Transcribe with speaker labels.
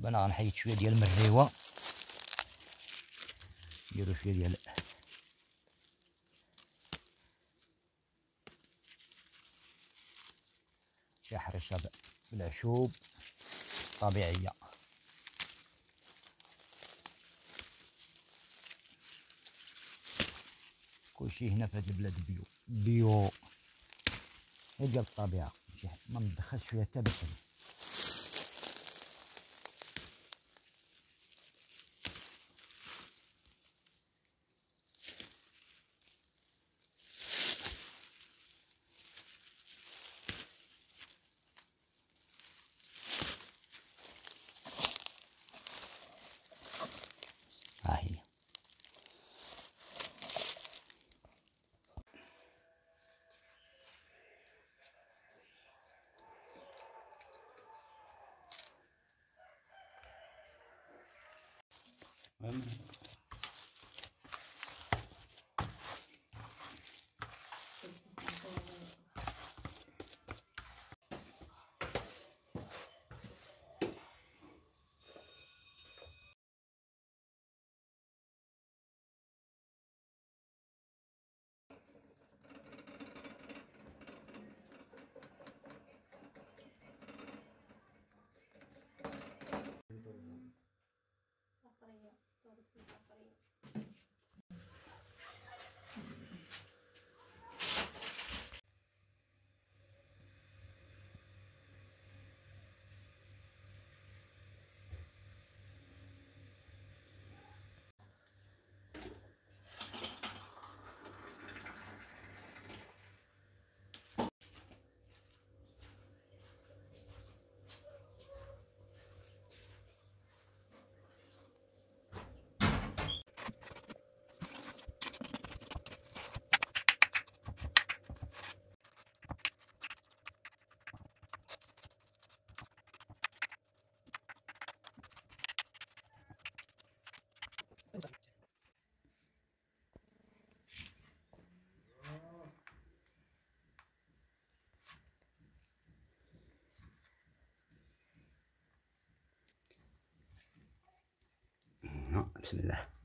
Speaker 1: دابا انا غنحيد شويه ديال المريوه، نديرو شويه ديال شي حريشه بالعشوب طبيعيه. كلشي هنا في هاد البلاد بيو بيو، غير ديال الطبيعه، ما ندخلش فيها حتى بشر. ها هي بسم الله.